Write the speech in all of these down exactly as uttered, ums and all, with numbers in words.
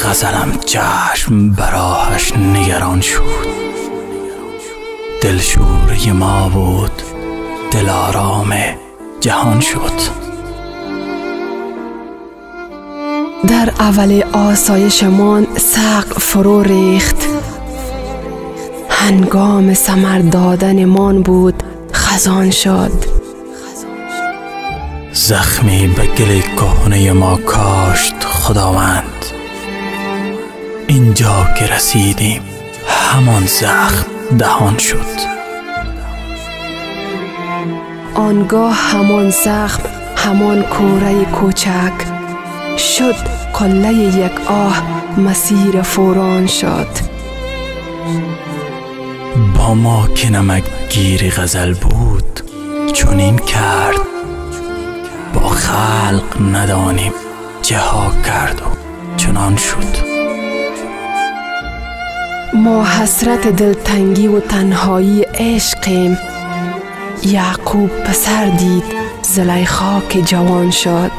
غزلم چشم براهش نگران شد. دلشوره ما بود، دلارام جهان شد. در اول آسایشمان سقف فرو ریخت، هنگام ثمر دادنمان بود خزان شد. زخمی به گل کهنه ما کاشت خداوند، اینجا که رسیدیم همان زخم دهان شد. آنگاه همان زخم، همان کوره کوچک شد قله یک آه، مسیر فوران شد. با ما که نمک گیری غزل بود چنین کرد، با خلق ندانیم چه ها کرد و چنان شد. ما حسرت دلتنگی و تنهایی عشقیم، یعقوب پسر دید زلیخا که جوان شد.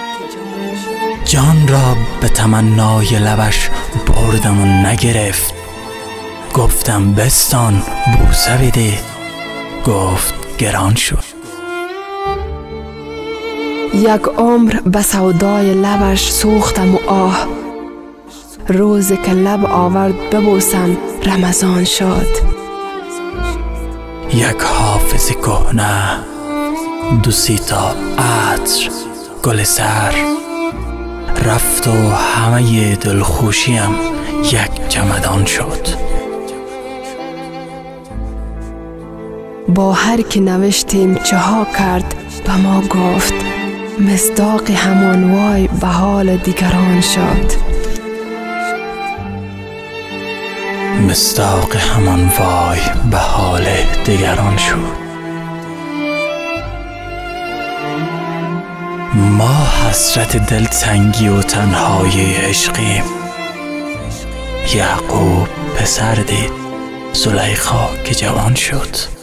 جان را به تمنای لبش بردم و نگرفت، گفتم بستان بوسه بده، گفت گران شد. یک عمر به سودای لبش سوختم و آه، روز که لب آورد ببوسم رمضان شد. یک حافظ کهنه، دو سی تا عطر گل سر، رفت و همه دلخوشیم یک چمدان شد. با هر که نوشتیم چه ها کرد به ما گفت، مصداق همان وای به حال دیگران شد. مصداق همان وای به حال دیگران شد. ما حسرت دلتنگی و تنهایی عشقیم، یعقوب پسر دید زلیخا که جوان شد.